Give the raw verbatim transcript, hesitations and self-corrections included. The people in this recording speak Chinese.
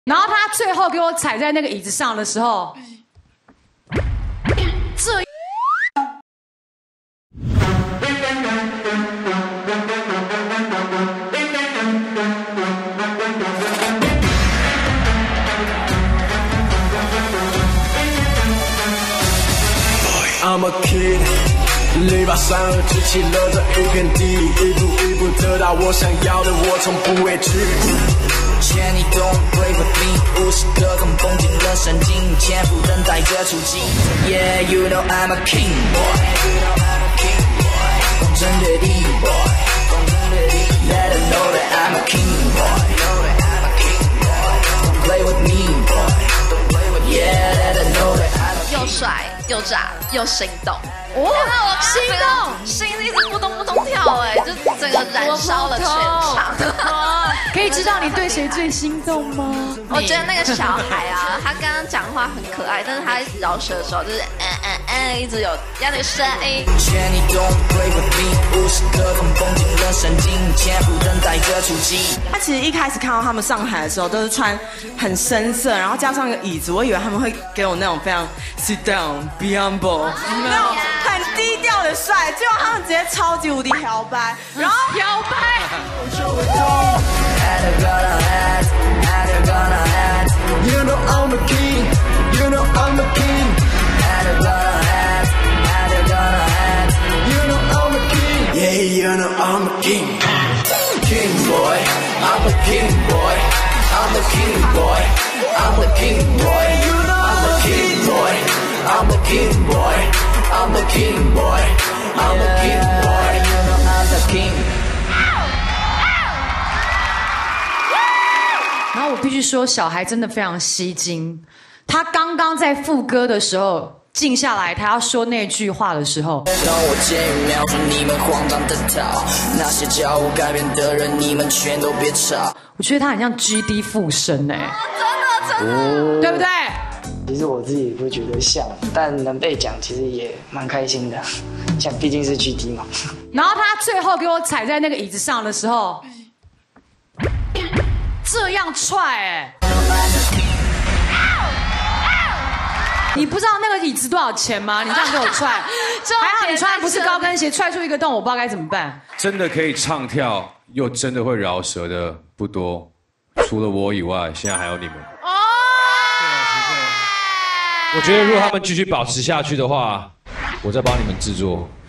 然后他最后给我踩在那个椅子上的时候，这。 I'm a kid， 力拔山河，举起了这一片地，一步一步得到我想要的，我从不畏惧。千里东归不定，无时刻刻绷紧了神经，潜伏等待着出击。Yeah, you know I'm a king boy， 攻城略地 boy， Let them know that I'm a king boy， Don't play with me boy，Yeah, let them know that I'm a king boy。 又帅又炸又心动， 哦，心动， 心一直扑通扑通跳，哎，就整个燃烧了全场。 可以知道你对谁最心动吗？ 我觉得那个小孩啊，他刚刚讲话很可爱，但是他饶舌的时候就是嗯嗯嗯，一直有要那个声音。 千里东归不定，无时刻刻绷紧了神经，潜伏等待着出击。 他其实一开始看到他们上台的时候，都是穿很深色，然后加上一个椅子，我以为他们会给我那种非常 sit down be humble 那种很低调的帅，结果他们直接超级无敌摇摆，然后摇摆。 You know I'm a king, you know I'm a king. You know I'm a king, yeah, you know I'm a king. King boy, I'm a king boy. I'm a king boy, I'm a king boy. You know I'm a king boy, I'm a king boy. I'm a king boy, I'm a king boy. You know I'm the king. 然后我必须说，小孩真的非常吸睛。他刚刚在副歌的时候静下来，他要说那句话的时候， 当我监狱瞄准你们荒唐的逃，那些叫我改变的人，你们全都别吵。 我觉得他很像 G D 附身哎、欸， 真的真的， 对不对？ 其实我自己不会觉得像，但能被讲其实也蛮开心的，像毕竟是 G D 嘛。 然后他最后给我踩在那个椅子上的时候。 这样踹哎、欸！你不知道那个椅子多少钱吗？你这样给我踹，还好你穿的不是高跟鞋，踹出一个洞，我不知道该怎么办。 真的可以唱跳又真的会饶舌的不多，除了我以外，现在还有你们。哦！我觉得如果他们继续保持下去的话，我再帮你们制作。